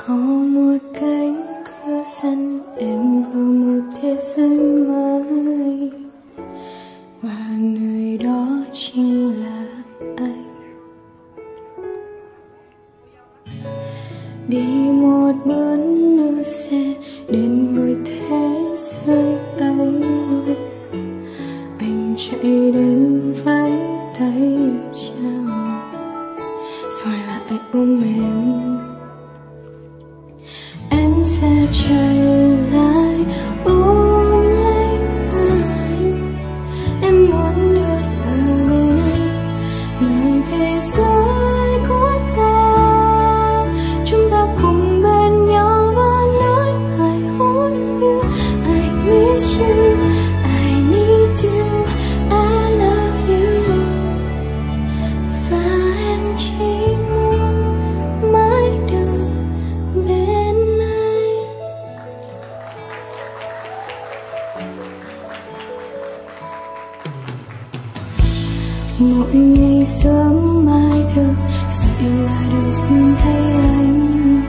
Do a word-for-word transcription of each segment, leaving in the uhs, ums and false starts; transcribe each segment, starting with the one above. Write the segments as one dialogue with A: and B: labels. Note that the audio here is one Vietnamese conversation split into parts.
A: Có một cánh cửa sân em vào một thế giới mới, và nơi đó chính là anh. Đi một bước nữa sẽ đến với thế giới ấy. Anh chạy đến với tay chào, rồi lại ôm em. Em sẽ chạy lại ôm lấy anh. Em muốn được ở bên anh, nơi thế giới của ta. Chúng ta cùng bên nhau và nói I want you, I miss you, I need you, I love you. Và em chỉ muốn mãi được bên anh. Mỗi ngày sớm mai thức dậy là được nhìn thấy anh.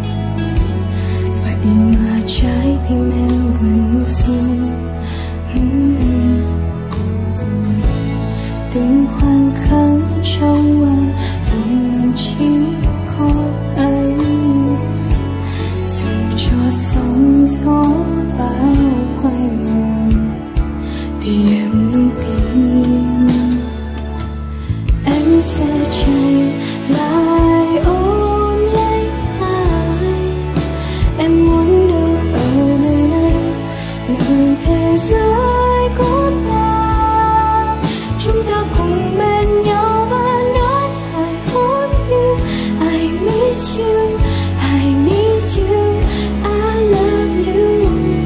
A: Vậy mà trái tim em vẫn run. uhm. Từng khoảnh khắc trong mơ vẫn luôn chỉ có anh. Dù cho sóng gió bao quanh thì em luôn tin em sẽ chạy lại ôm lấy anh. Em muốn được ở bên anh, nơi thế giới của ta. Chúng ta cùng bên nhau và nói I want you, I miss you, I need you, I love you.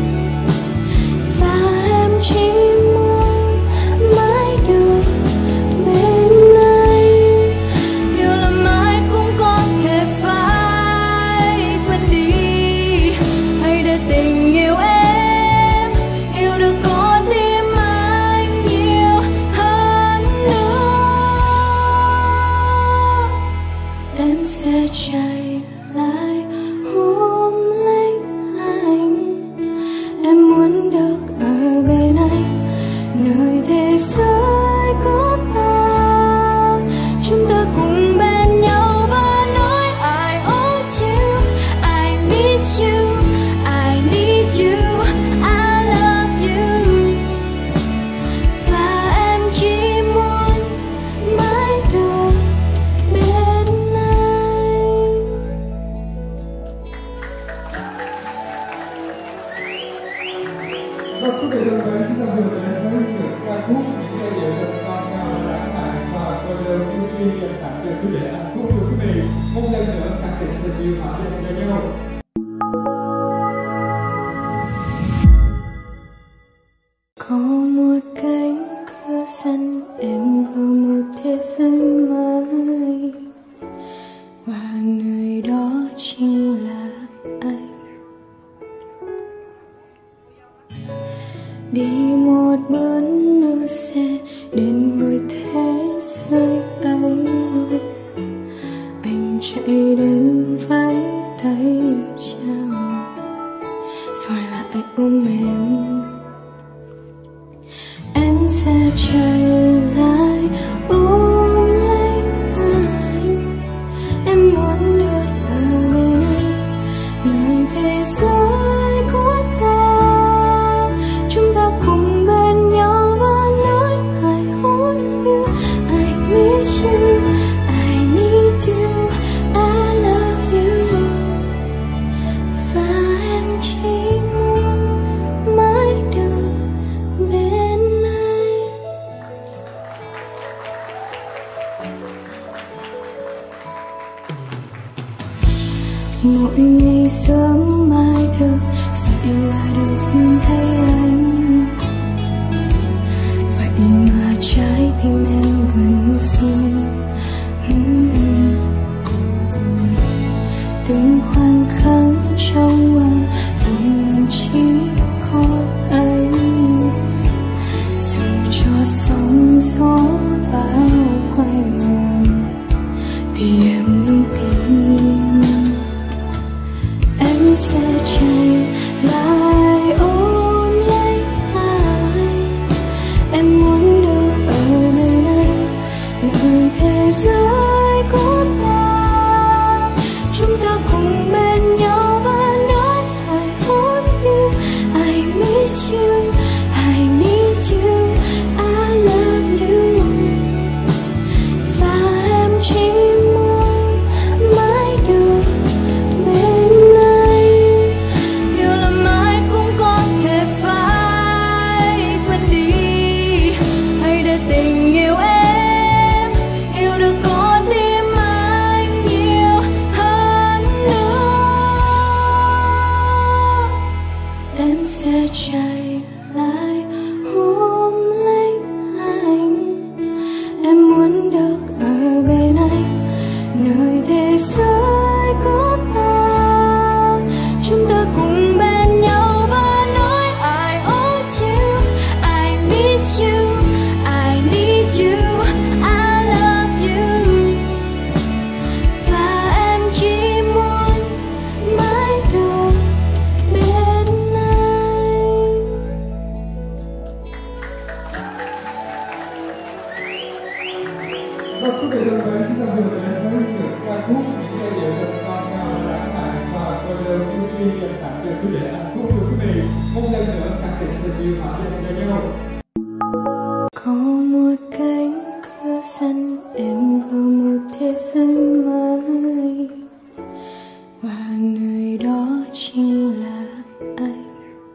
A: Và em chỉ muốn mãi được bên anh. Yêu là mãi cũng có thể phải quên đi. Hãy để tình yêu em yêu được con tim anh nhiều hơn nữa. Em sẽ chạy lại ôm lấy anh. Em muốn được ở bên anh, nơi thế giới của ta. Chúng ta cùng bên nhau và nói I want you, I miss you, I need you, I love you. Và em chỉ muốn mãi được bên anh.
B: Và quý vị thân mến, chúng ta vừa đến với những ca khúc, những giai điệu thật ngọt ngào và lãng mạn và tôi đều ưu tiên dành tặng cho chủ đề hạnh phúc. Thưa quý vị, một lần nữa khẳng định tình yêu họ dành cho nhau.
A: Có một cánh cửa sân em vào một thế giới mới, và nơi đó chính là anh. Đi một bước nữa sẽ đến với thế giới ấy. Anh chạy đến với tay chào, rồi lại ôm em. Em sẽ chạy lại ôm lấy anh. Em muốn được ở bên anh, nơi thế giới của ta. Chúng ta cùng bên nhau và nói I want you, I miss you, I need you, I love you. Và em chỉ muốn mãi được bên anh. Mỗi ngày sớm mai thức dậy là được nhìn thấy anh. Vậy mà trái tim em vẫn run. uhm. Từng khoảnh khắc trong mơ vẫn luôn chỉ có anh. Dù cho sóng gió bao quanh thì em luôn tin sẽ chạy lại ôm lấy ai. Em muốn được ở bên anh, nơi thế giới của ta. Chúng ta cùng bên nhau và nói I want you, I miss you, I need you, I love you. Và em chỉ muốn mãi được bên anh. Hiểu là mãi cũng có thể phải quên đi, hãy để tình yêu em hiểu được con tim anh nhiều hơn nữa. Em sẽ chạy lại ôm lấy anh. Em muốn được ở bên anh, nơi thế giới của ta. Chúng ta cùng bên nhau và nói I want you, I miss you, I need you, I love you. Và em chỉ muốn mãi được bên anh.
B: Và quý vị thân mến, chúng ta vừa đến với những ca khúc những giai điệu thật ngọt ngào và lãng mạn và tôi đều ưu tiên dành tặng cho chủ đề hạnh phúc. Thưa quý vị, một lần nữa khẳng định tình yêu họ dành cho nhau.
A: Có một cánh cửa sân em vào một thế giới mới, và nơi đó chính là anh.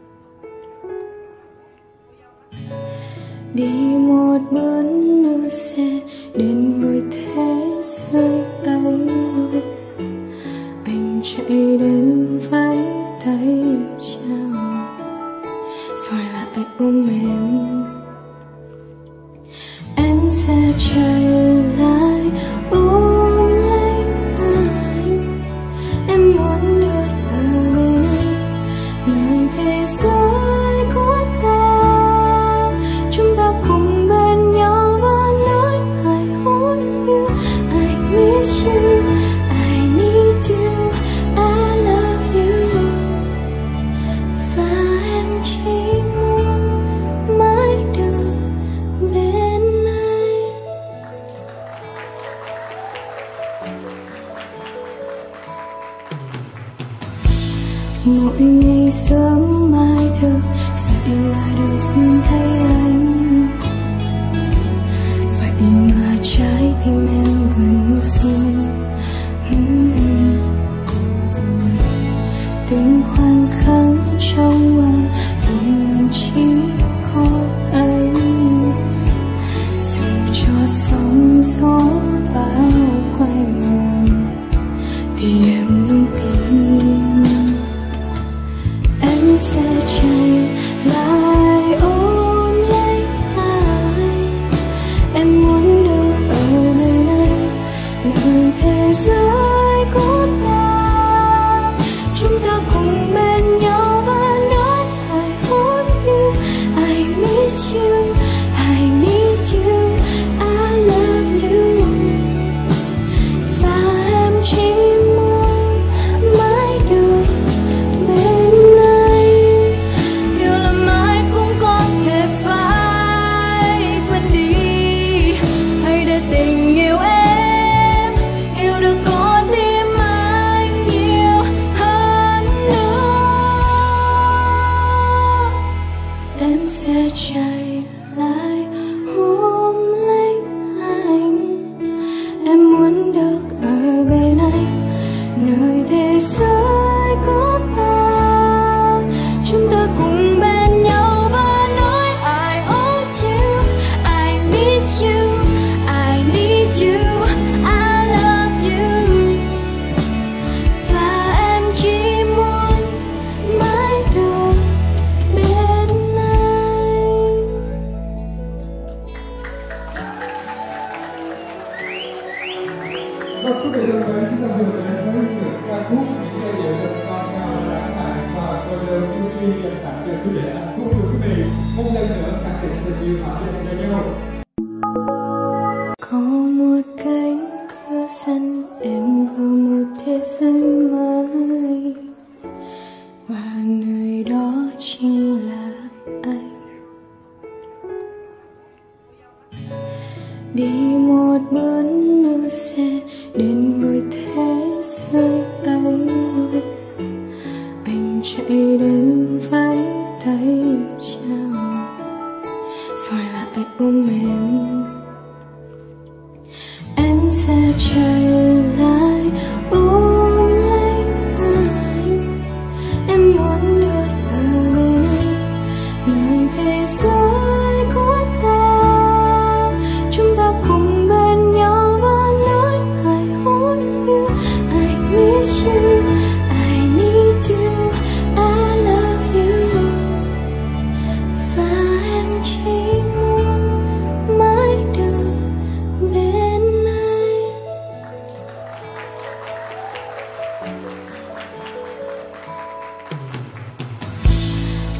A: Đi một bước nữa sẽ đến với thế giới ấy. Anh chạy đến với tay chào, rồi lại ôm em. Em sẽ chạy lại ôm lấy anh. Em muốn được ở bên anh, nơi thế giới của ta. Chúng ta cùng bên nhau và nói I want you, I miss you, I need you, I love you. Và em chỉ muốn mãi được bên anh. Mỗi ngày sớm mai thức dậy là được nhìn thấy anh. Vậy mà trái tim em vẫn run. uhm. Từng khoảnh khắc trong mơ luôn chỉ có anh. Dù cho sóng gió bao quanh thì em luôn tin. Em sẽ chạy lại ôm lấy ai. Em muốn được ở bên anh, nơi thế giới của ta. Chúng ta cùng bên nhau và nói I want you, I miss you, I need you, I love you. Và em chỉ muốn mãi được bên anh. Hiểu là mãi cũng có thể phải quên đi, hãy để tình yêu em hiểu được con tim anh nhiều hơn nữa. Em sẽ chạy lại ôm lấy anh. Em muốn được ở bên anh, nơi thế giới của ta. Chúng ta cùng bên nhau và nói I want you, I miss you, I need you, I love you. Và em chỉ muốn mãi được bên anh.
B: Và quý vị thân mến, chúng ta vừa đến với những ca khúc những giai điệu thật ngọt ngào và lãng mạn và tôi đều ưu tiên dành tặng cho chủ đề hạnh phúc. Thưa quý vị, một lần nữa khẳng định tình yêu họ dành cho nhau.
A: Có một cánh cửa sân em vào một thế giới mới,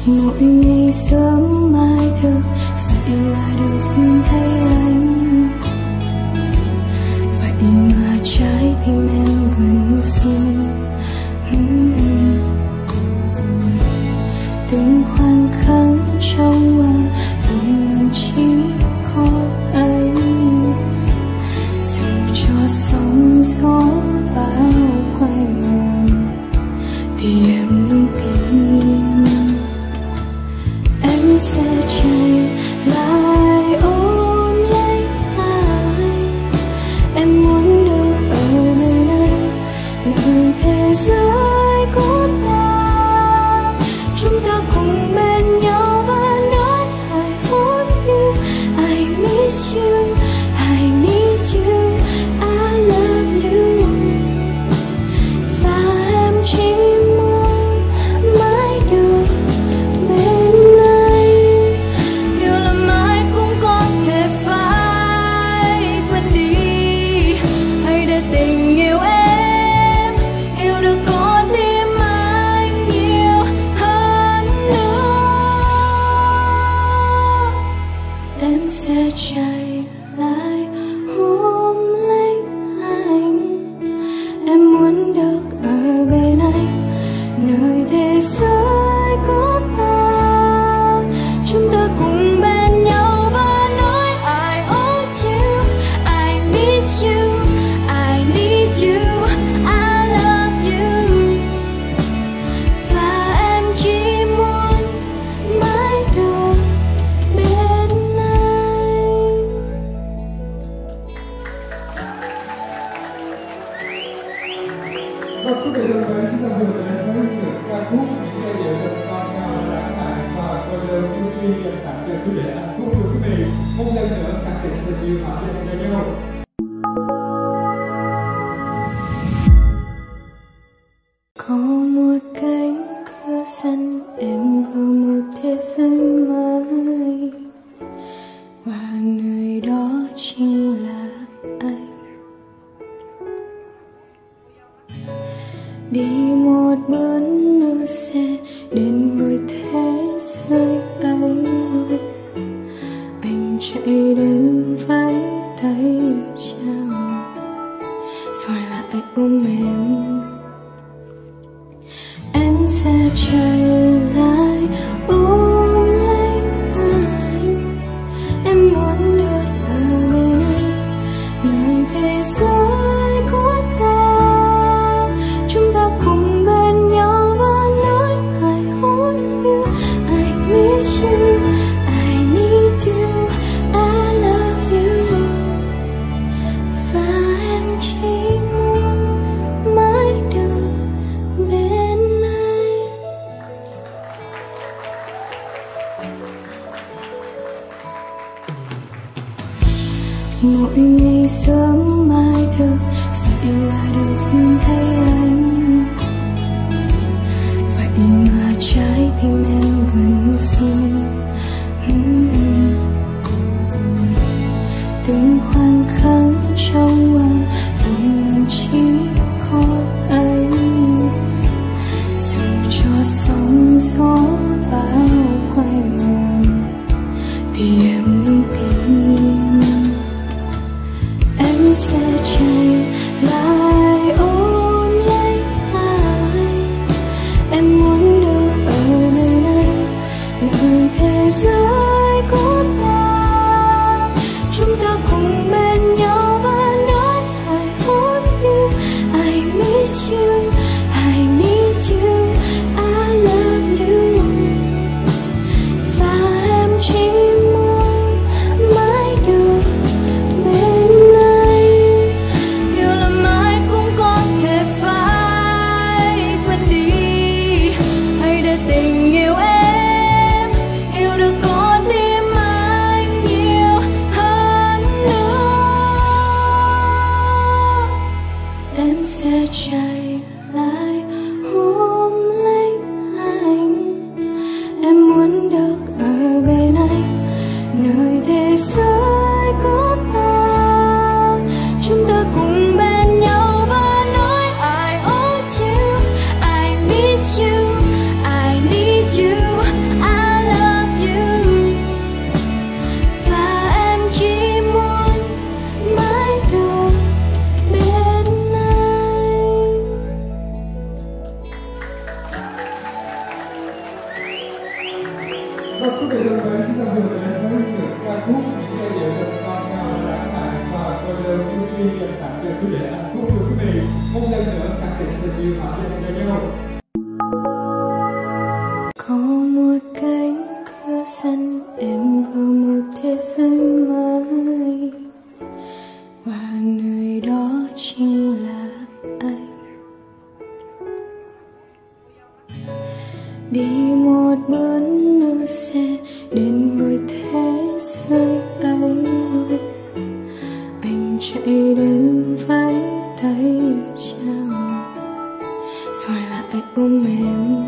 A: Mỗi ngày sớm mai thức dậy là được nhìn thấy anh, vậy mà trái tim em vẫn run. uhm. Từng khoảnh khắc trong mơ luôn chỉ có anh, dù cho sóng gió bao quanh thì em luôn tin em sẽ chạy lại ôm lấy anh. Em muốn được ở bên anh, nơi thế giới của ta. Chúng ta cùng bên nhau và nói I want you, I miss you, I need you, I love you. Và em chỉ muốn mãi được bên anh. Hiểu lầm ai cũng có thể phải quên đi, hãy để tình yêu em hiểu được con tim anh nhiều hơn nữa. Em sẽ chạy lại ôm lấy anh. Em muốn được ở bên anh, nơi thế giới của ta. Chúng ta cùng bên nhau và nói I want you, I miss you, I need you, I love you. Và em chỉ muốn mãi được bên anh.
B: Và quý vị thân mến, chúng ta vừa đến với những ca khúc, những giai điệu thật ngọt ngào và lãng mạn và tôi đều ưu tiên dành tặng cho chủ đề hạnh phúc. Thưa quý vị, một lần nữa khẳng định tình yêu họ dành cho nhau.
A: Có một cánh cửa sân em vào một thế giới mới, và nơi đó chính là anh. Đi một bước nữa sẽ đến với thế giới ấy. Anh chạy đến vẫy tay chào, rồi lại ôm em. Em sẽ chạy lại ôm lấy anh. Em muốn được ở bên anh, nơi thế giới của ta. Chúng ta cùng bên nhau và nói I want you, I miss you, I need you, I love you. Và em chỉ muốn mãi được bên anh. Mỗi ngày sớm mai thức dậy là được nhìn thấy anh, vậy mà trái tim em vẫn run. uhm. Từng khoảnh khắc trong mơ luôn chỉ có anh, dù cho sóng gió bao quanh thì em luôn tin em sẽ chạy lại ôm lấy anh. Em muốn được ở bên anh, nơi thế giới của ta. Chúng ta cùng bên nhau và nói I want you, I miss you, I need you, I love you. Và em chỉ muốn mãi được bên anh. Hiểu lầm ai cũng có thể phải quên đi, hãy để tình yêu em hiểu được con tim anh nhiều hơn nữa. Em sẽ chạy lại ôm lấy anh. Em muốn được ở bên anh, nơi thế giới của ta. Chúng ta cùng bên nhau và nói I want you, I miss you, I need you.
B: Và quý vị thân mến, chúng ta vừa đến với những ca khúc những giai điệu thật ngọt ngào lãng mạn và tôi đều ưu tiên dành tặng cho chủ đề hạnh phúc. Thưa quý vị, một lần nữa khẳng định tình yêu họ dành cho nhau.
A: Có một cánh cửa sân em vào một thế giới mới, và nơi đó chính là anh. Đi một bước nữa sẽ đến với thế giới ấy. Anh chạy đến với tay chào, rồi lại ôm em.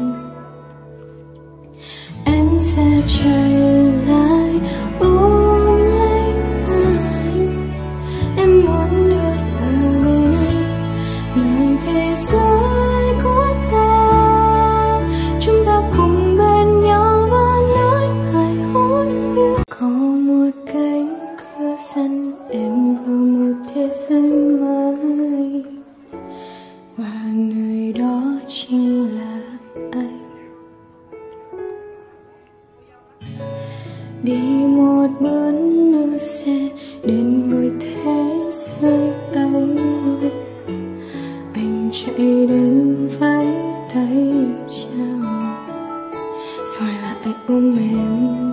A: Em sẽ chạy lại ôm lấy anh. Em muốn được ở bên anh, nơi thế giới của ta. Chúng ta cùng bên nhau và nói I want you. Có một cánh cửa sân em vào một thế giới mới, và nơi đó chính là anh. Đi một bước nữa sẽ đến với thế giới ấy. Anh chạy đến với tay chào, rồi lại ôm em.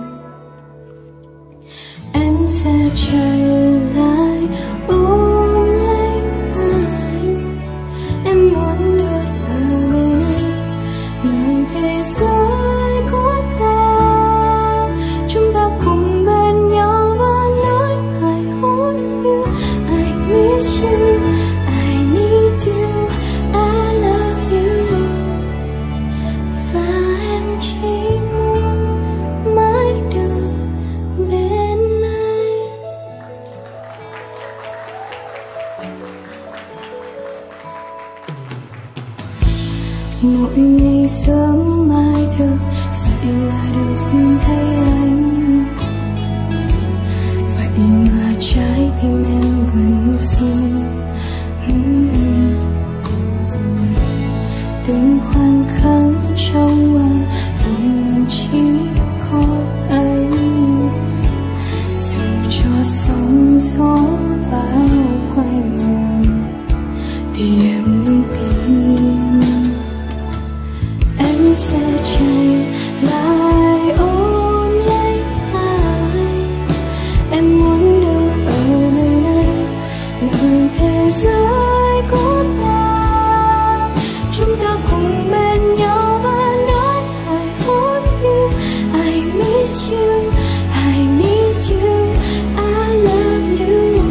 A: Em sẽ chạy lại ôm lấy anh. Em muốn được ở bên anh, nơi thế giới của ta. Chúng ta cùng bên nhau và nói I want you, I miss you, I need you, I love you. Và em chỉ muốn mãi được bên anh. Mỗi ngày sớm mai thức dậy là được nhìn thấy anh. Vậy mà trái tim em vẫn run. uhm. Từng khoảnh khắc trong mơ vẫn chỉ có anh. Dù cho sóng gió bao quanh thì em luôn tin em sẽ chạy lại ôm lấy anh. Em muốn được ở bên anh, nơi thế giới của ta. Chúng ta cùng bên nhau và nói I want you, I miss you, I need you, I love you.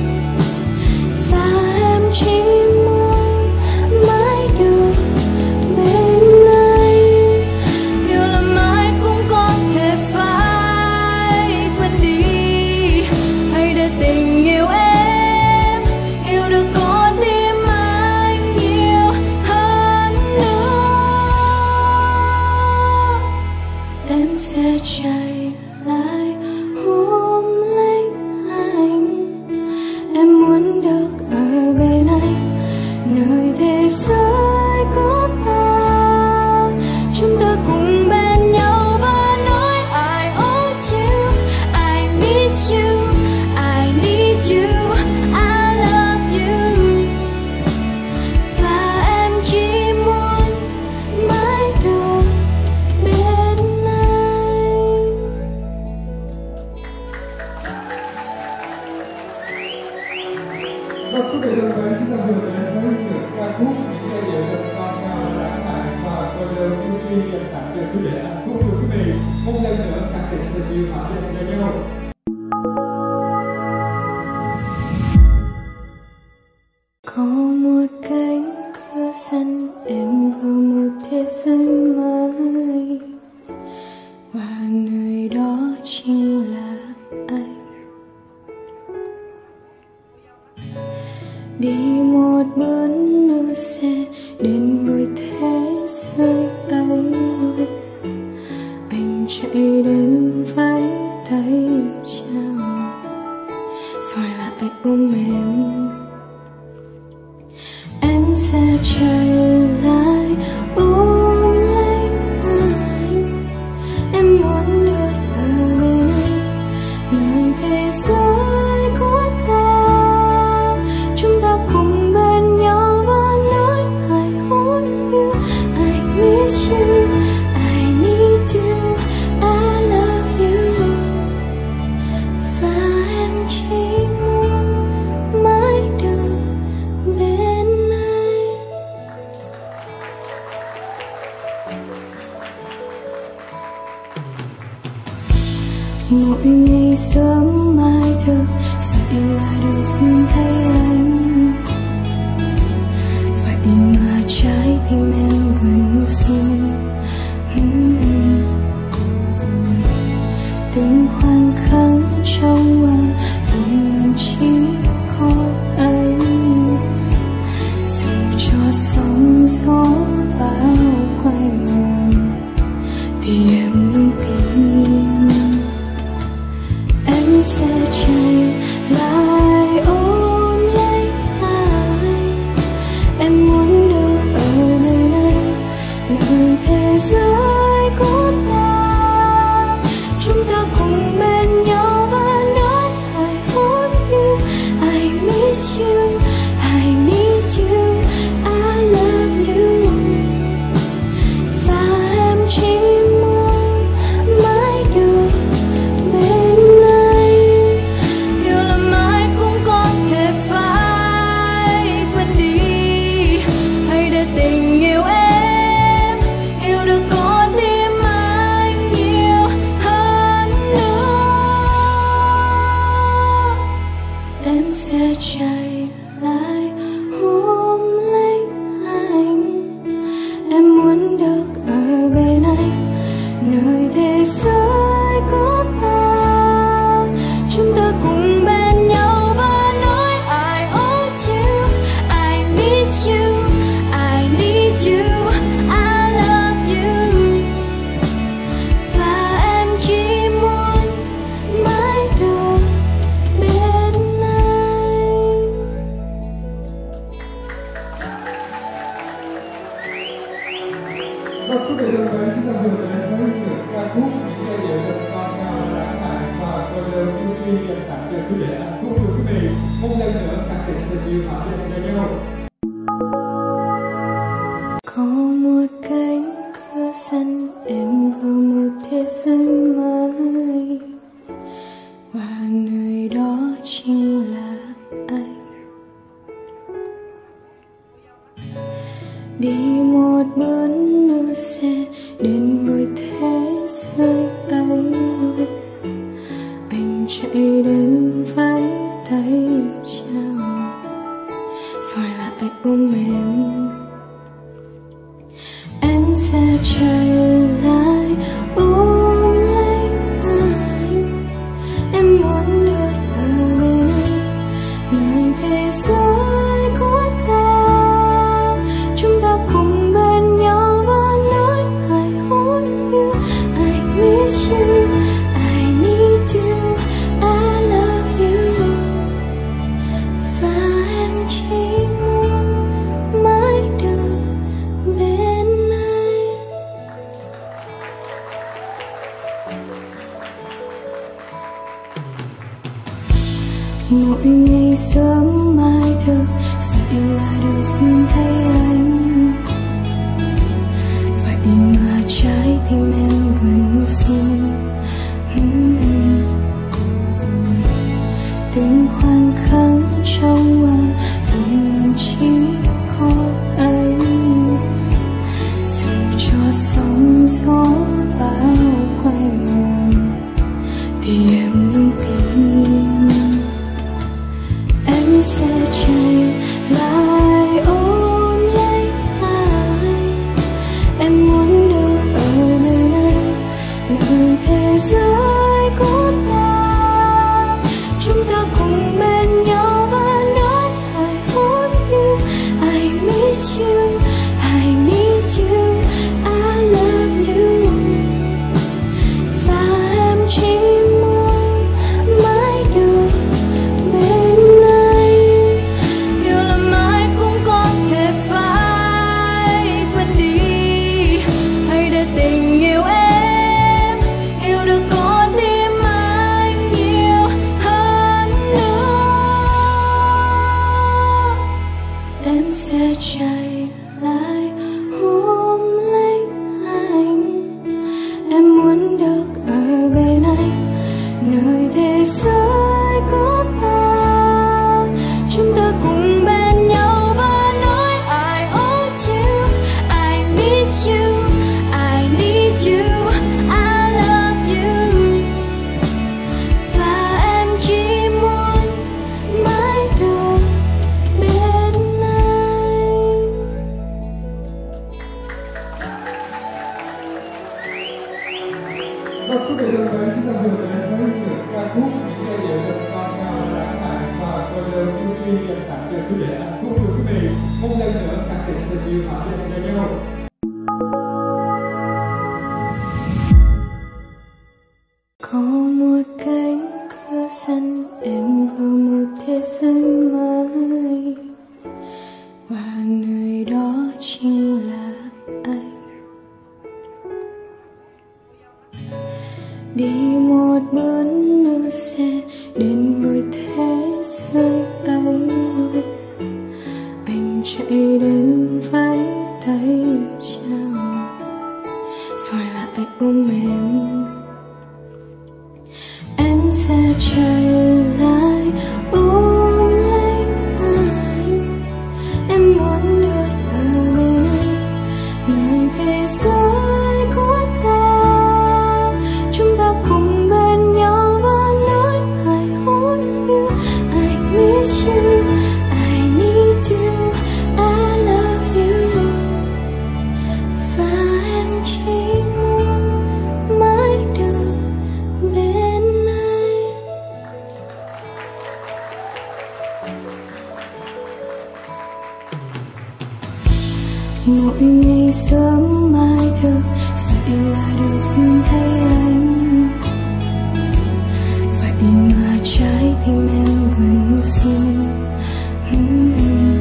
A: Và em chỉ muốn mãi được bên anh. Yêu là mãi cũng có thể phải quên đi. Hãy để tình yêu em yêu được con tim anh nhiều hơn nữa. Em sẽ chạy lại ôm lấy anh. Em muốn được ở bên anh, nơi thế giới của ta. Chúng ta cùng bên nhau và nói I want you, I miss you, I need you, I love you. Và em chỉ muốn mãi được bên anh.
B: Và quý vị thân mến, chúng ta vừa đến với những ca khúc những giai điệu thật ngọt ngào lãng mạn và tôi đều ưu tiên dành tặng cho chủ đề hạnh phúc. Thưa quý vị, một lần nữa khẳng định tình yêu họ dành cho nhau.
A: Có một cánh cửa sân em vào một thế giới mới, và nơi đó chính là anh. Đi một bước nữa sẽ đến với thế giới ấy. Anh chạy đến với tay chào, rồi lại ôm em. Em sẽ chạy lại ôm lấy Mỗi ngày sớm mai thức dậy là được nhìn thấy anh, vậy mà trái tim em vẫn run. Từng khoảnh khắc trong mơ luôn chỉ có anh, dù cho sóng gió bao quanh thì em luôn tin em sẽ chạy lại ôm lấy anh. Em muốn được ở bên anh, nơi thế giới của ta. Chúng ta cùng bên nhau và nói I want you, I miss you, I need you, I love you. Và em chỉ muốn mãi được bên anh. Hiểu lầm ai cũng có thể phải quên đi, hãy để tình yêu em hiểu được con tim anh nhiều hơn nữa. Em sẽ chạy lại ôm lấy anh. Em muốn được ở bên anh, nơi thế giới của ta. Chúng ta cùng bên nhau và nói I want you, I need you, I need you, I love you. Và em chỉ muốn mãi được bên anh.
B: Và quý vị thân mến, chúng ta vừa đến với những ca khúc, những giai điệu thật ngọt ngào và lãng mạn và tôi đều ưu tiên dành tặng cho chủ đề hạnh phúc. Thưa quý vị, một lần nữa khẳng định tình yêu họ dành cho nhau.
A: Có một cánh cửa sân em vào một thế giới mới, và nơi đó chính là anh. Đi một bước nữa sẽ đến với thế giới ấy. Anh chạy đến vẫy tay chào, rồi lại ôm em. Em sẽ chạy lại ôm lấy anh. Em muốn được ở bên anh, nơi thế giới của ta. Chúng ta cùng bên nhau và nói I want you, I miss you, I need you, I love you. Và em chỉ muốn mãi được bên anh. Mỗi ngày sớm mai thức dậy là được nhìn thấy anh, vậy mà trái tim em vẫn run. Từng khoảnh khắc trong mơ luôn chỉ có anh, dù cho sóng gió bao quanh thì em luôn tin em sẽ chạy lại ôm lấy anh. Em muốn được ở bên anh, nơi thế giới của ta. Chúng ta cùng bên nhau và nói I want you, I miss you, I need you, I love you. Và em chỉ muốn mãi được bên anh. Hiểu lầm ai cũng có thể phải quên đi, hãy để tình yêu em hiểu được con tim anh nhiều hơn nữa. Em sẽ chạy lại ôm lấy anh. Em muốn được ở bên anh, nơi thế giới của ta. Chúng ta cùng bên nhau và nói I want you, I need you,
B: Và quý vị thân mến, chúng ta vừa đến với những ca khúc, những giai điệu thật ngọt ngào và lãng mạn và tôi đều ưu tiên dành tặng cho chủ đề hạnh phúc. Thưa quý vị, một lần nữa khẳng định tình yêu họ dành cho nhau.
A: Có một cánh cửa sân em vào một thế giới mới, và nơi đó chính là anh. Đi một bước nữa sẽ đến với thế giới ấy. Anh chạy đến với tay chào, rồi lại ôm em. Em sẽ chạy lại ôm lấy anh. Em muốn được ở bên anh, nơi thế giới của ta. Chúng ta cùng bên nhau và nói I want you, I miss you, I need you, I love you. Và em chỉ muốn mãi được bên anh. Mỗi ngày sớm mai thức dậy là được nhìn thấy anh. Vậy mà trái tim em vẫn run. uhm.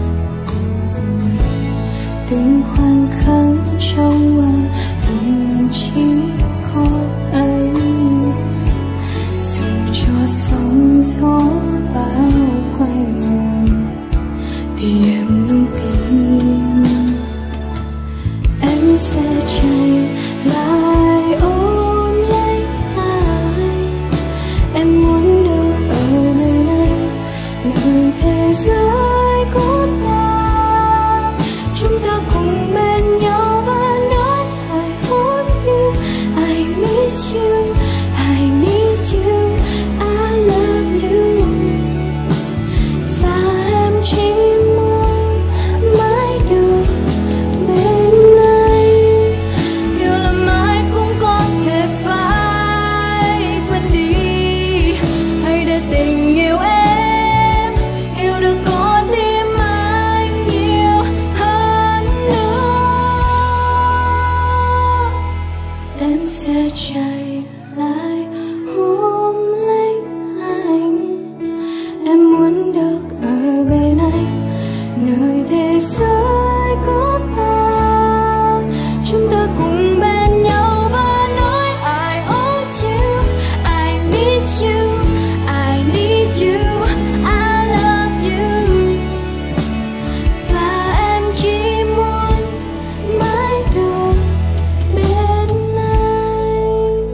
A: Từng khoảnh khắc trong mơ vẫn luôn chỉ có anh. Dù cho sóng gió bao quanh thì em luôn tin em sẽ chạy lại ôm lấy anh. Em muốn được ở bên anh, nơi thế giới của ta. Chúng ta cùng bên nhau và nói I want you, I miss you, I need you, I love you. Và em chỉ muốn mãi được bên anh. Hiểu lầm ai cũng có thể phải quên đi. Hãy để tình yêu em hiểu được con tim anh nhiều hơn nữa. Em sẽ chạy lại ôm lấy anh. Em muốn được ở bên anh, nơi thế giới của ta. Chúng ta cùng bên nhau và nói I want you, I miss you, I need you, I love you. Và em chỉ muốn mãi được bên anh.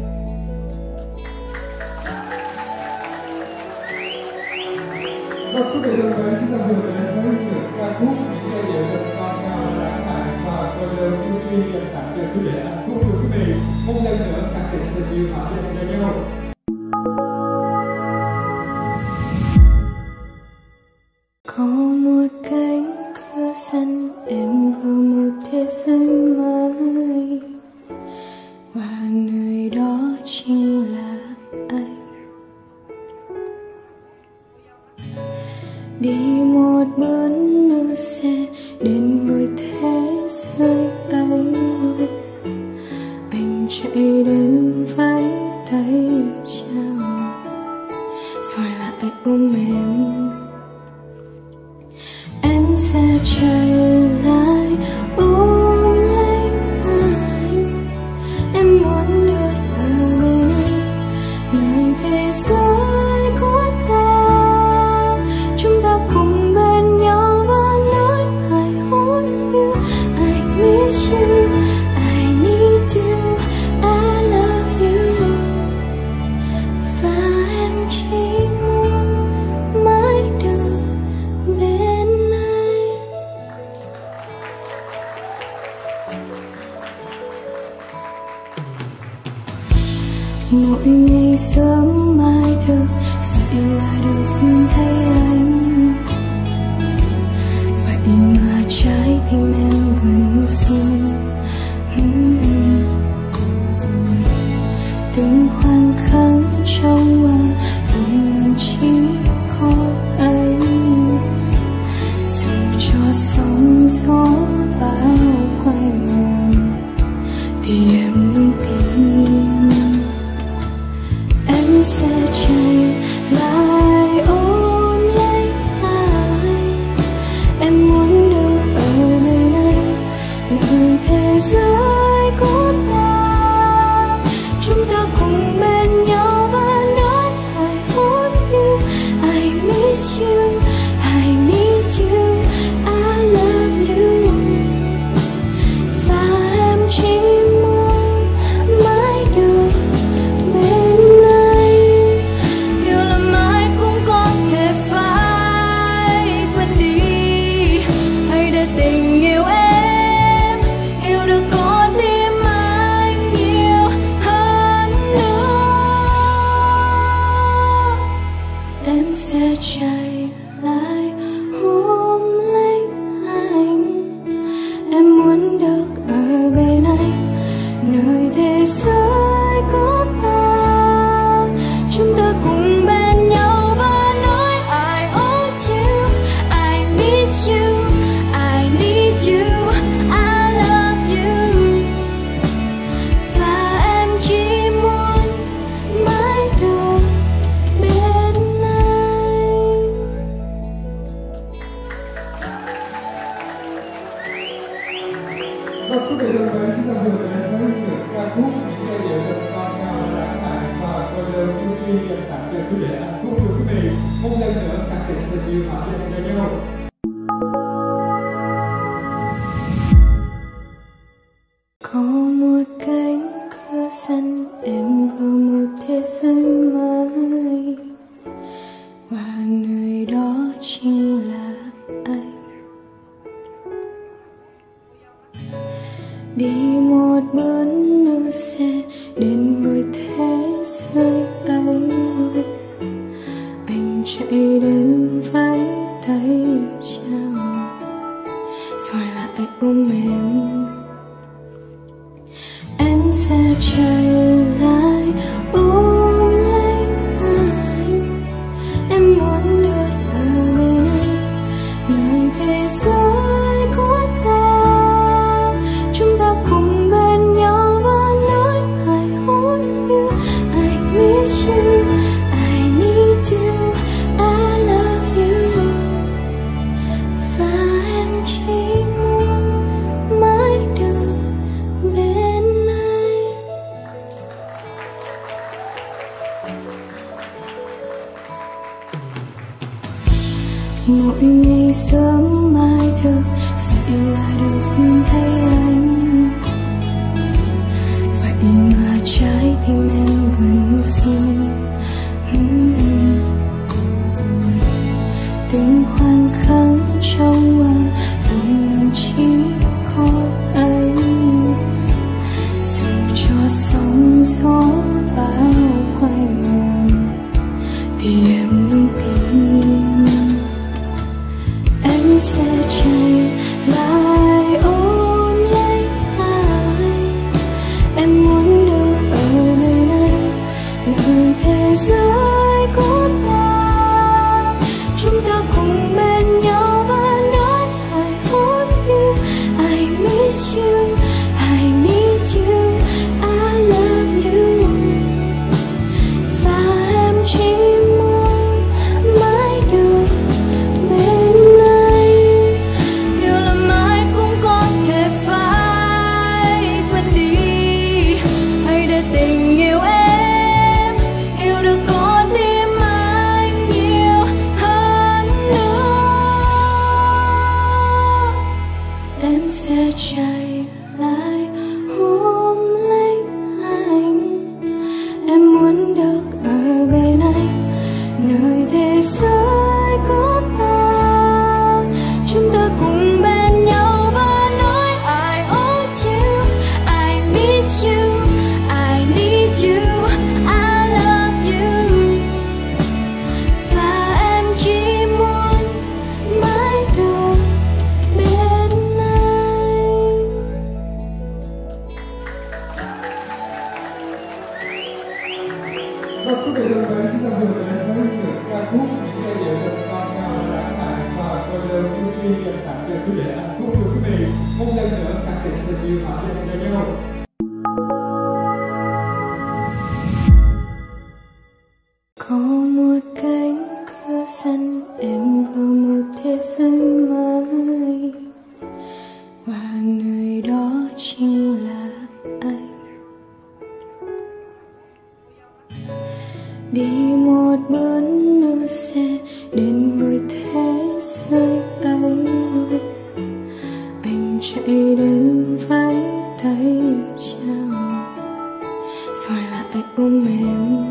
B: Và quý vị thân mến, chúng ta vừa đến với những ca khúc, những giai điệu thật ngọt ngào và lãng mạn và tôi đều ưu tiên dành tặng cho chủ đề hạnh phúc. Thưa quý vị, một lần nữa khẳng định tình yêu họ dành cho nhau.
A: Có một cánh cửa sân em vào một thế giới mới, và nơi đó chính là anh. Đi một bước nữa sẽ đến với thế giới ấy. Anh chạy đến với tay chào, rồi lại ôm em. Em sẽ chạy lại ôm lấy anh. Em muốn được ở bên anh, nơi thế giới của ta. Chúng ta cùng bên nhau và nói I want you, I miss you, I need you, I love you. Và em chỉ muốn mãi được bên anh. Mỗi ngày sớm mai thức dậy là được nhìn thấy anh. Vậy mà trái tim em vẫn run. uhm. trong lòng chỉ có anh. Dù cho sóng gió bao quanh thì em luôn tin em sẽ chạy lại ôm lấy anh. Em muốn được ở bên anh, nơi thế giới của ta. Chúng ta cùng bên nhau và nói I want you, I miss you, I need you, I love you. Và em chỉ muốn mãi được bên anh. Yêu là mãi cũng có thể phải quên đi. Hãy để tình yêu em yêu được con tim anh nhiều hơn nữa. Em sẽ chạy lại ôm lấy anh. Em muốn được ở bên anh, nơi thế giới của ta. Chúng ta cùng bên nhau và nói I want you, I miss you, I need you, I love you. Và em chỉ muốn mãi được bên anh.
B: Và quý vị thân mến, chúng ta vừa đến với những ca khúc, những giai điệu thật ngọt ngào và lãng mạn và tôi đều ưu tiên dành tặng cho chủ đề hạnh phúc. Thưa quý vị, một lần nữa khẳng định tình yêu họ dành cho nhau.
A: Có một cánh cửa dẫn em vào một thế giới mới, và nơi đó chính là anh. Đi một bước nữa sẽ đến với thế giới ấy. Anh chạy đến vẫy tay chào, rồi lại ôm em. Em sẽ chạy lại ôm lấy anh. Em muốn được ở bên anh, nơi thế giới của ta. Chúng ta cùng bên nhau và nói I want you, I miss you, I need you, I love you. Và em chỉ muốn mãi được bên anh. Mỗi ngày sớm mai thức dậy là được nhìn thấy anh. Vậy mà trái tim em vẫn run. uhm. Từng khoảnh khắc trong lòng chỉ có anh. Dù cho sóng gió bao quanh thì em luôn tin em sẽ chạy lại ôm lấy anh. Em muốn được ở bên anh, nơi thế giới của ta. Chúng ta cùng bên nhau và nói I want you, I miss you, I need you, I love you. Và em chỉ muốn mãi được bên anh. Yêu là mãi cũng có thể phải quên đi.
B: Và quý vị thân mến, chúng ta vừa đến với những ca khúc, những giai điệu thật ngọt ngào và lãng mạn và tôi đều ưu tiên dành tặng cho chủ đề hạnh phúc. Thưa quý vị, một lần nữa khẳng định tình yêu họ dành cho nhau.
A: Có một cánh cửa sân em vào một thế giới mới, và nơi đó chính là anh. Đi một bước nữa sẽ đến với thế giới ấy. Anh chạy đến với tay chào, rồi lại ôm em.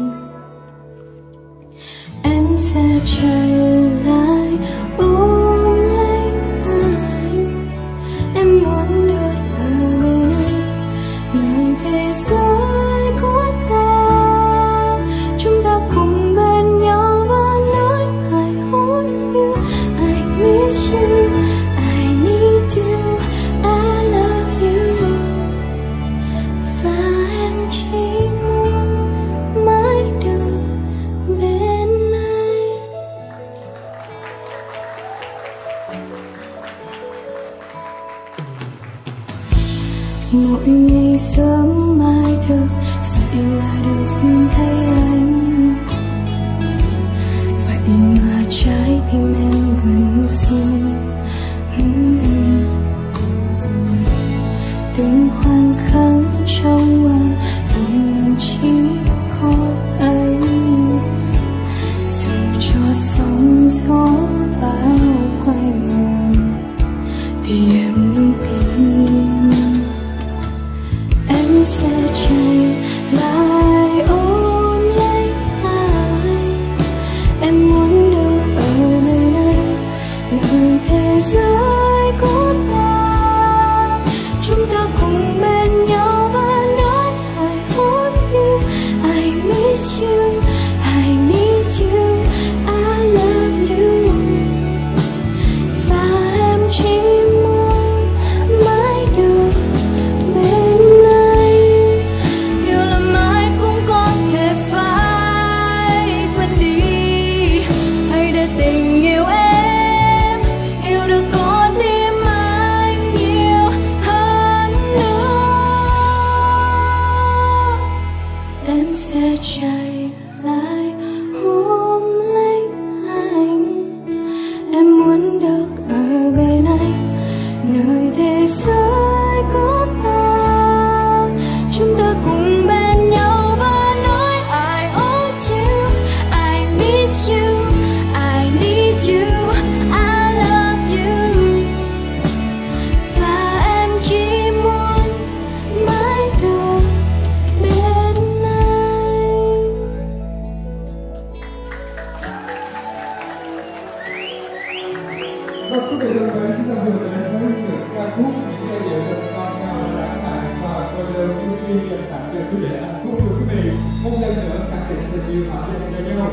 A: Em sẽ chạy lại ôm lấy anh. Em muốn được ở bên anh, nơi thế giới của ta. Chúng ta cùng bên nhau và nói I want you, I miss you, I need you, I love you. Và em chỉ muốn mãi được bên anh. Mỗi ngày sớm mai thức dậy là được nhìn thấy anh, vậy mà trái tim em vẫn run. uhm. Từng khoảnh khắc trong mơ vẫn chỉ có anh, dù cho sóng gió bao quanh thì em luôn tin. Em sẽ chạy lại ôm lấy anh. Em muốn được ở bên anh, nơi thế giới của ta. Chúng ta cùng bên nhau và nói I want you, I miss you, I need you, I love you. Và em chỉ muốn mãi được bên anh. Hiểu lầm ai cũng có thể phải quên đi, hãy để tình yêu em hiểu được con tim anh nhiều hơn nữa. Em sẽ chạy lại ôm lấy anh. Em muốn được ở bên anh, nơi thế giới của ta. Chúng ta cùng bên nhau và nói I want you, I miss you, I need you, I love you. Và em chỉ muốn mãi được bên anh.
B: Và quý vị thân mến, chúng ta vừa đến với những ca khúc, những giai điệu thật ngọt ngào và lãng mạn và tôi đều ưu tiên dành tặng cho chủ đề hạnh phúc. Thưa quý vị, một lần nữa khẳng định tình yêu họ dành cho nhau.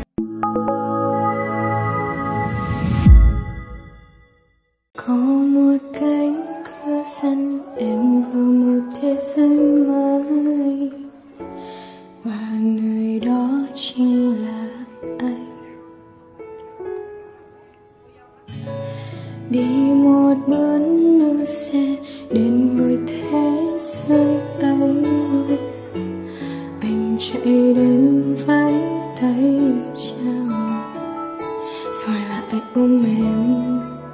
A: Có một cánh cửa sân em vào một thế giới mới, và nơi đó chính là anh. Đi một bước nữa sẽ đến với thế giới ấy. Anh chạy đến với tay chào, rồi lại ôm em.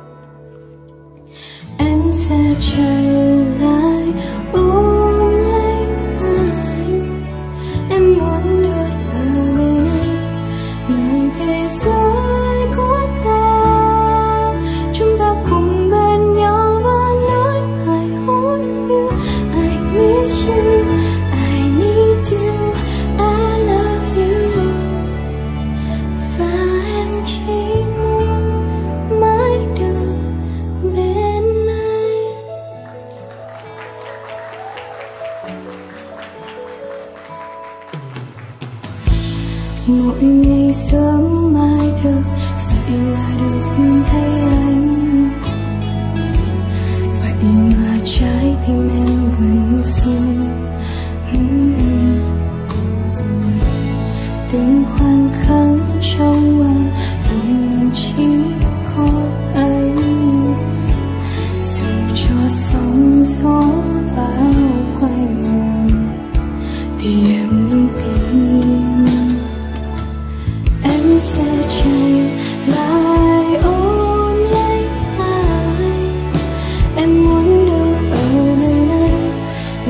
A: Em sẽ chạy lại ôm lấy anh. Em muốn được ở bên anh, nơi thế giới của ta. Chúng ta cùng bên nhau và nói I want you, I miss you, I need you, I love you. Và em chỉ muốn mãi được bên anh. Mỗi ngày sớm mai thức dậy là được nhìn thấy anh, vậy mà trái tim em vẫn run. uhm.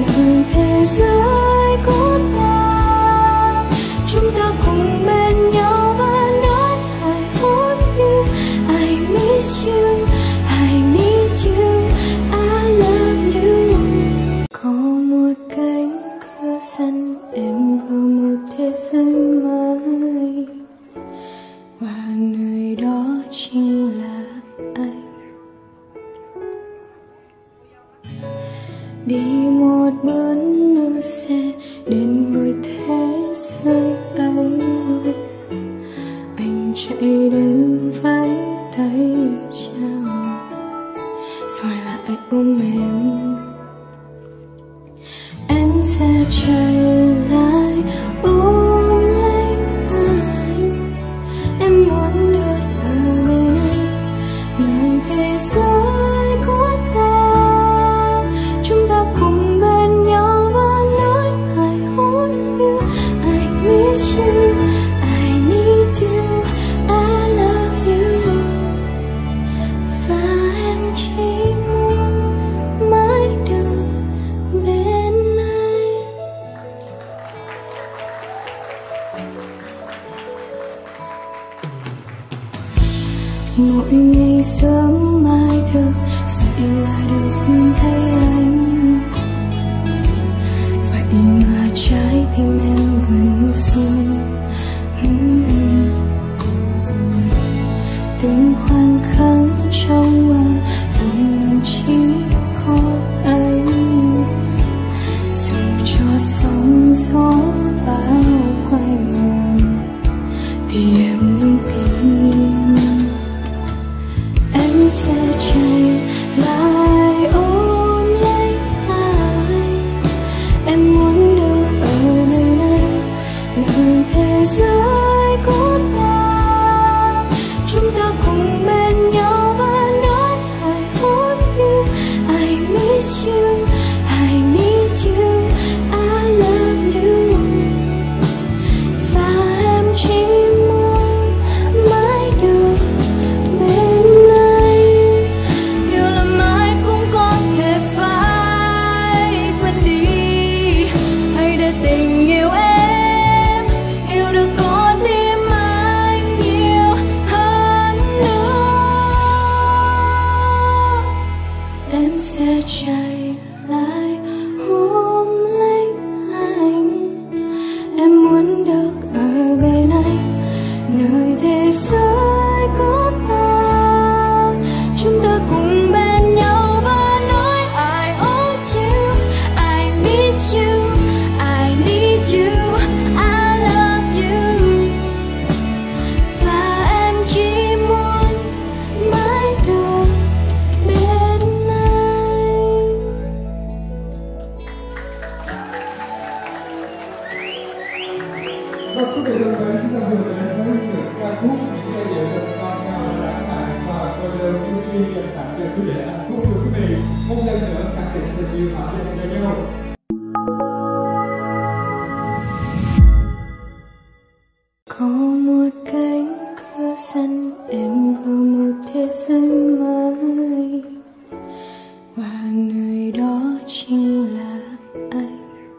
A: nơi thế giới của ta. Chúng ta cùng bên nhau và nói I want you, I miss you, I need you, I love you. Có một cánh cửa sân em vào một thế giới mới, và nơi đó chính là anh. Đi một bước nữa sẽ đến với thế giới ấy. Anh chạy đến với tay chào, rồi lại ôm em. Em sẽ chạy lại ôm lấy anh. Em muốn được ở bên anh, nơi thế giới của ta. Chúng ta cùng bên nhau và nói I want you, I miss you, I need you, I love you. Và em chỉ muốn mãi được bên anh. Mỗi ngày sớm mai thức dậy là được nhìn thấy anh, vậy mà trái tim em vẫn run. uhm. Từng khoảnh khắc trong mơ lòng chỉ có anh, dù cho sóng gió bao quanh thì em luôn tin. Em sẽ chạy lại ôm lấy anh. Em muốn được ở bên anh, nơi thế giới của ta. Chúng ta cùng bên nhau và nói I want you, I miss you, I need you, I love you. Và em chỉ muốn mãi được bên anh. Yêu là mãi cũng có thể phải quên đi, hãy để tình yêu em yêu được con tim anh nhiều hơn nữa. Em sẽ chạy lại ôm lấy anh. Em muốn được ở bên anh, nơi thế giới của ta. Chúng ta cùng bên nhau và nói I want you, I miss you, I need you, I love you. Và em chỉ muốn mãi được bên anh.
B: Và quý vị thân mến, chúng ta vừa đến với một ca khúc những giai điệu thật ngọt ngào và lãng mạn và tôi đều ưu tiên dành tặng cho chủ đề hạnh phúc. Thưa quý vị, một lần nữa khẳng định tình yêu họ dành cho nhau.
A: Có một cánh cửa sân em vào một thế giới mới, và nơi đó chính là anh.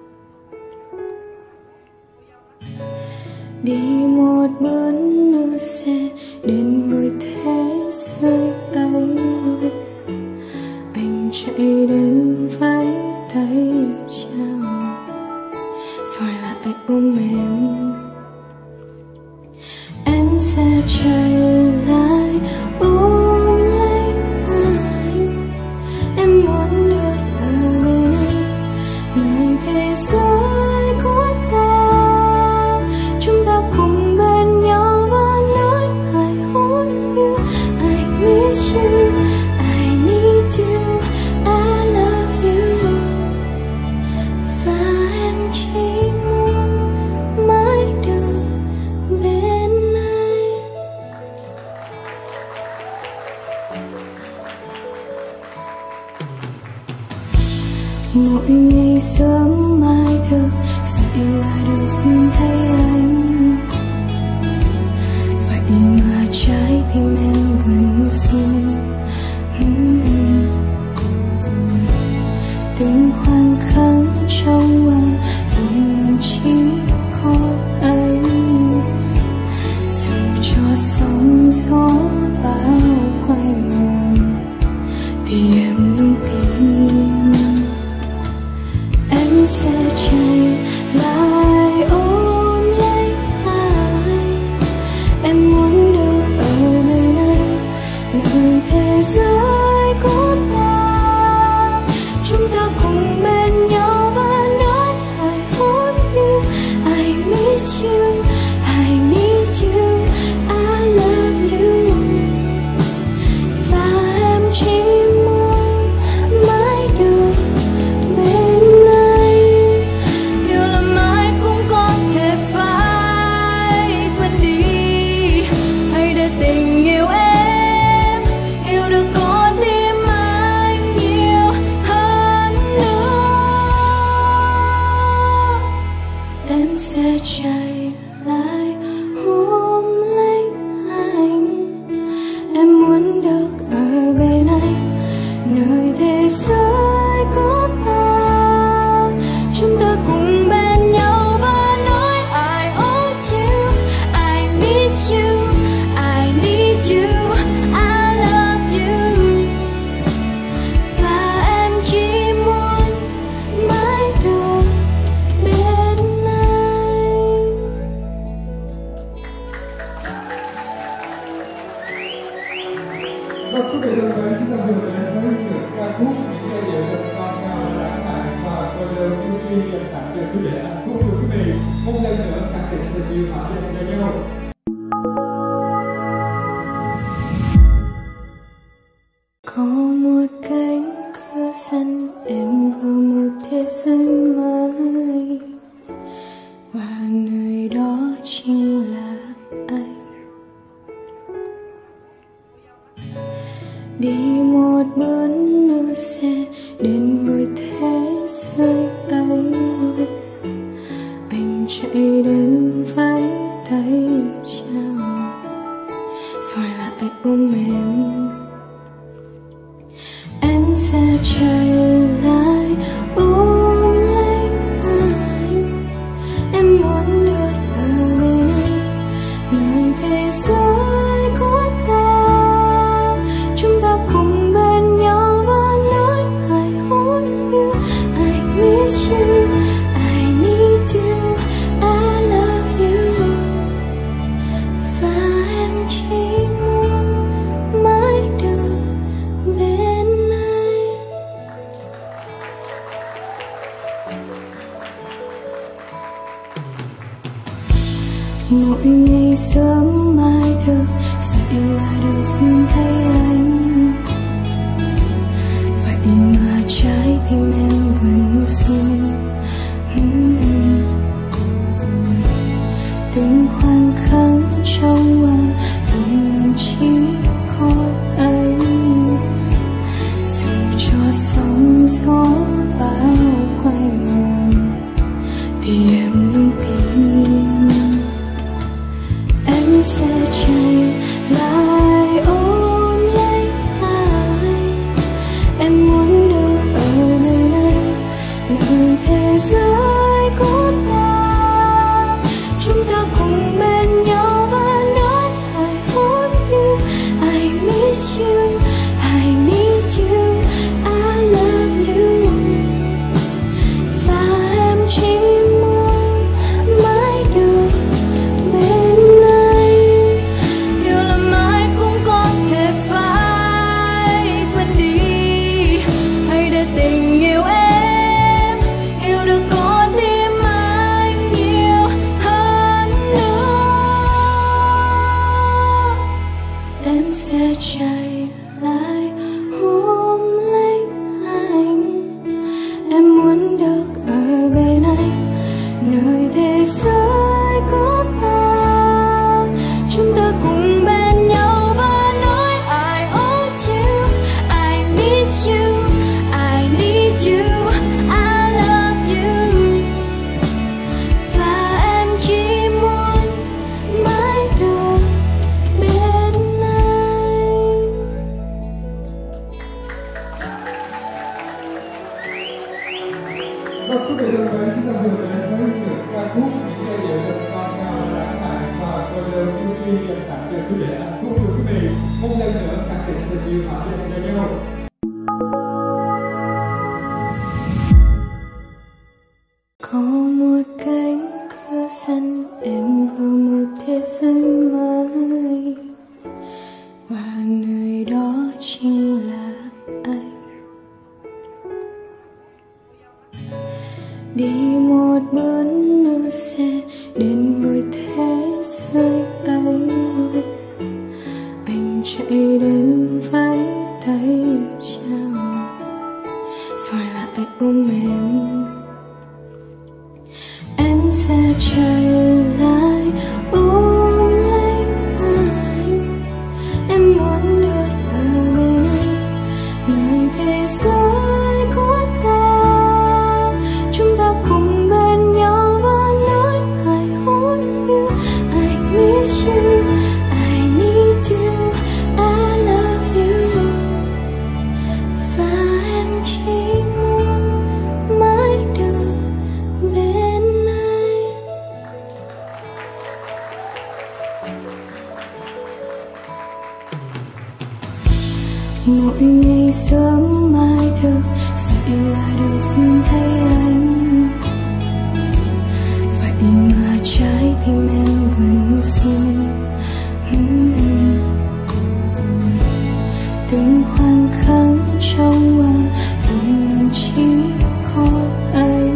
A: Đi một bước nữa sẽ đến với thế giới ấy. Anh chạy đến với tay chào, rồi lại ôm em. Em sẽ chạy lại ôm lấy anh. Em muốn được ở bên anh, nơi thế giới của ta. Chúng ta cùng bên nhau và nói I want you, I miss you, I need you, I love you. Và em chỉ muốn mãi được bên anh. Mỗi ngày sớm mai thức dậy là được nhìn thấy anh, vậy mà trái tim em vẫn run. uhm. Từng khoảnh khắc sẽ chạy lại ôm lấy anh. Em muốn được ở bên anh, nơi thế giới của ta. Chúng ta cùng bên nhau và nói I want you, I miss you, I need you, I love you. Và em chỉ muốn mãi được bên anh. Hiểu lầm ai cũng có thể phải quên đi. Hãy để tình yêu em hiểu được con tim anh nhiều hơn nữa. Em sẽ chạy lại ôm lấy anh. Em muốn được ở bên anh, nơi thế giới của ta. Chúng ta cùng bên nhau và nói I want you, I miss you, I need you, I love you. Và em chỉ muốn mãi được bên anh.
B: Và quý vị thân mến, chúng ta vừa đến với những ca khúc, những giai điệu thật ngọt ngào và lãng mạn và tôi đều ưu tiên dành tặng cho chủ đề hạnh phúc. Thưa quý vị, một lần nữa khẳng định tình yêu họ dành cho nhau.
A: Có một cánh cửa sân, em vào một thế giới mới, và nơi đó chính là anh. Đi một bước nữa sẽ đến với thế giới ấy. Anh chạy đến với tay chào, rồi lại ôm em. Em sẽ chạy lại ôm lấy anh. Em muốn được ở bên anh, nơi thế giới của ta. Chúng ta cùng bên nhau và nói I want you, I miss you, I need you, I love you. Và em chỉ muốn mãi được bên anh. Mỗi ngày sớm mai thức dậy là được nhìn thấy anh. Vậy mà trái tim em vẫn run. uhm. Từng khoảnh khắc trong mơ vẫn chỉ có anh. Dù cho sóng gió bao quanh thì em luôn tin. Em sẽ chạy lại ôm lấy anh. Em muốn được ở bên anh, nơi thế giới của ta. Chúng ta cùng bên nhau và nói I want you, I miss you, I need you, I love you. Và em chỉ muốn mãi được bên anh. Hiểu lầm ai cũng có thể phải quên đi. Hãy để tình yêu em hiểu được con tim anh nhiều hơn nữa. Em sẽ chạy lại ôm lấy anh. Em muốn được ở bên anh, nơi thế giới của ta. Chúng ta cùng bên nhau và nói I want you, I miss you, I need you, I love you. Và em chỉ muốn mãi được bên anh.
B: Và quý vị thân mến, chúng ta vừa đến với những ca khúc, những giai điệu thật ngọt ngào và lãng mạn và tôi đều ưu tiên dành tặng cho chủ đề hạnh phúc. Thưa quý vị, một lần nữa khẳng định tình yêu họ dành cho nhau.
A: Có một cánh cửa sân em vào một thế giới mới, và nơi đó chính là anh. Đi một bước nữa sẽ đến với thế giới ấy. Anh chạy đến với tay chào, rồi lại ôm em. Em sẽ chạy lại ôm lấy anh. Em muốn được ở bên anh, nơi thế giới của ta. Chúng ta cùng bên nhau và nói I want you, I miss you, I need you, I love you. Và em chỉ muốn mãi được bên anh. Mỗi ngày sớm mai thức dậy là được nhìn thấy anh. Vậy mà trái tim em vẫn run. Từng khoảnh khắc trong mơ luôn chỉ có anh.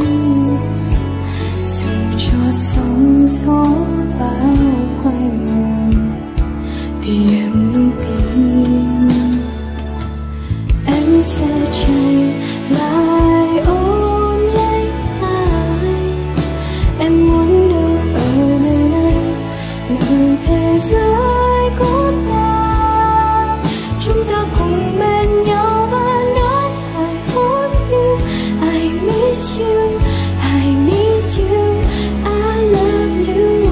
A: Dù cho sóng gió bao quanh thì em luôn tin em sẽ chạy lại ôm lấy anh. Em muốn được ở bên anh, nơi thế giới của ta. Chúng ta cùng bên nhau và nói I want you, I miss you, I need you, I love you.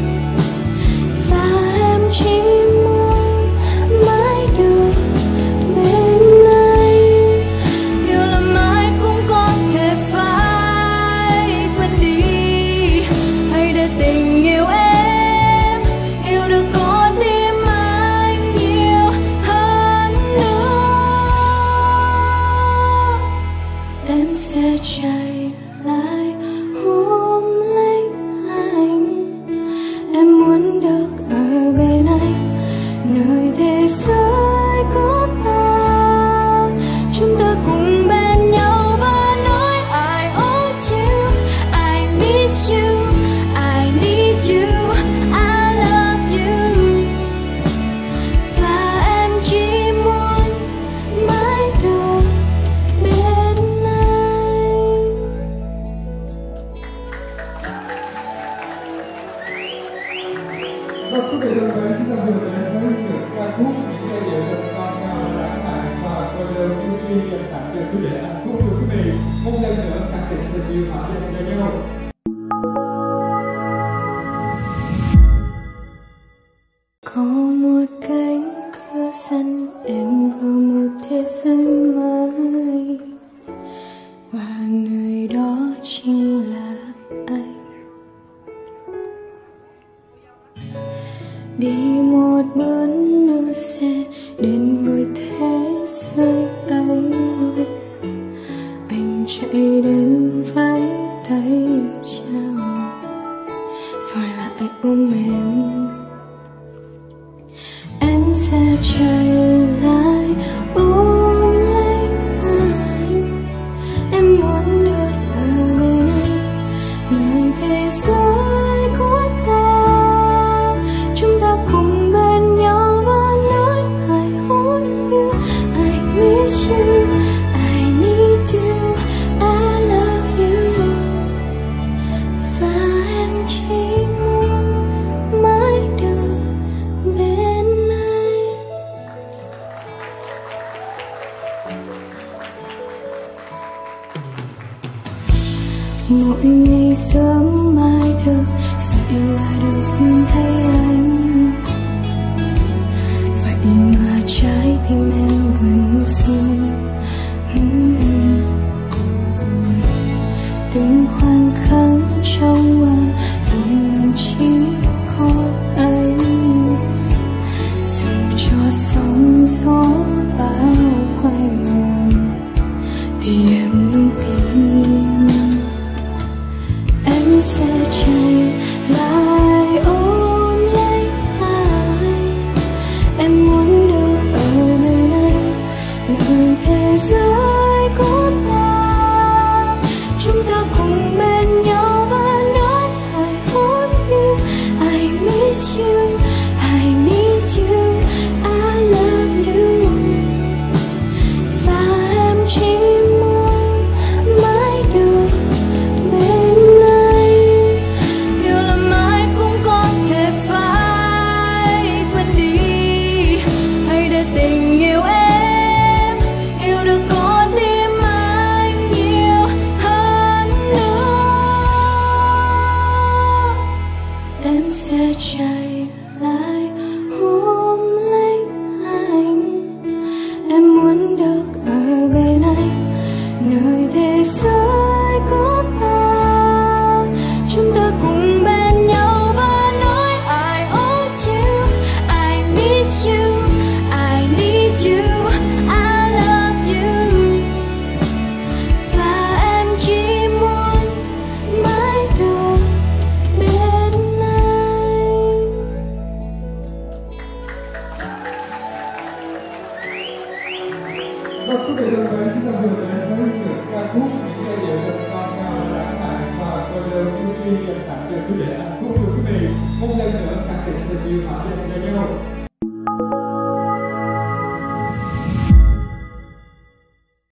A: Và em chỉ muốn mãi được bên anh. Yêu là mãi cũng có thể phải quên đi, hãy để tình yêu em yêu được con tim anh nhiều hơn nữa. Em sẽ chạy lại ôm lấy anh. Em muốn được ở bên anh, nơi thế giới của ta. Chúng ta cùng bên nhau và nói I want you, I miss you, I need you, I love you. Và em chỉ muốn mãi được bên anh.
B: Và quý vị thân mến, chúng ta vừa đến với những ca khúc những giai điệu thật ngọt ngào và lãng mạn và tôi đều ưu tiên dành tặng cho chủ đề hạnh phúc. Thưa quý vị, một lần nữa khẳng định tình yêu họ dành cho nhau.
A: Có một cánh cửa sân em vào một thế giới mới, và nơi đó chính là anh. Đi một bước nữa sẽ đến với thế giới ấy. Anh chạy đến với tay chào, rồi lại ôm em. Em sẽ chạy lại ôm lấy anh. Em muốn được ở bên anh, nơi thế giới của ta. Chúng ta cùng bên nhau và nói I want you, I miss you, I need you, I love you. Và em chỉ muốn mãi được bên anh. Mỗi ngày sớm mai thức dậy là được nhìn thấy anh. Vậy mà trái tim em vẫn run. Từng khoảnh khắc trong mơ luôn chỉ có anh. Dù cho sóng gió bao quanh thì em luôn tin em sẽ chạy lại ôm lấy anh. Em muốn được ở bên anh, nơi thế giới của ta. Chúng ta cùng bên nhau và nói I want you, I miss you, I need you, I love you. Và em chỉ muốn mãi được bên anh. Yêu là mãi cũng có thể phải quên đi, hay để tình yêu em yêu được con tim anh nhiều hơn nữa. Em sẽ chạy lại ôm lấy anh. Em muốn được ở bên anh, nơi thế giới có ta. Chúng ta cùng bên nhau và nói I want you, I miss you, I need you, I love you. Và em chỉ muốn mãi được bên anh.
B: Và quý vị thân mến, chúng ta vừa đến với những ca khúc, những giai điệu thật ngọt ngào và lãng mạn và tôi đều ưu tiên dành tặng cho chủ đề hạnh phúc. Thưa quý vị, một lần nữa khẳng định tình yêu mãi